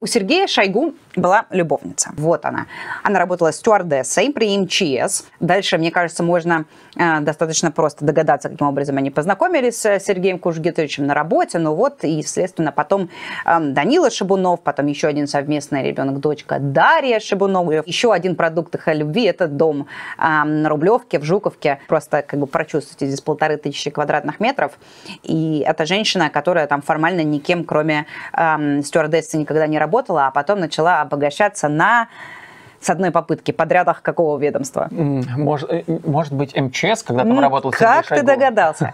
У Сергея Шойгу была любовница. Вот она. Она работала стюардессой при МЧС. Дальше, мне кажется, можно достаточно просто догадаться, каким образом они познакомились с Сергеем Кужугетовичем на работе. Ну вот, и, следственно, потом Данила Шибунов, потом еще один совместный ребенок, дочка Дарья Шибунова. Еще один продукт их любви – это дом на Рублевке, в Жуковке. Просто как бы прочувствуйте, здесь 1500 квадратных метров. И это женщина, которая там формально никем, кроме стюардессы, никогда не работала, а потом начала обогащаться с одной попытки. Подрядах какого ведомства? Может быть, МЧС, когда там работал Сергей Как Шойгу? ты догадался?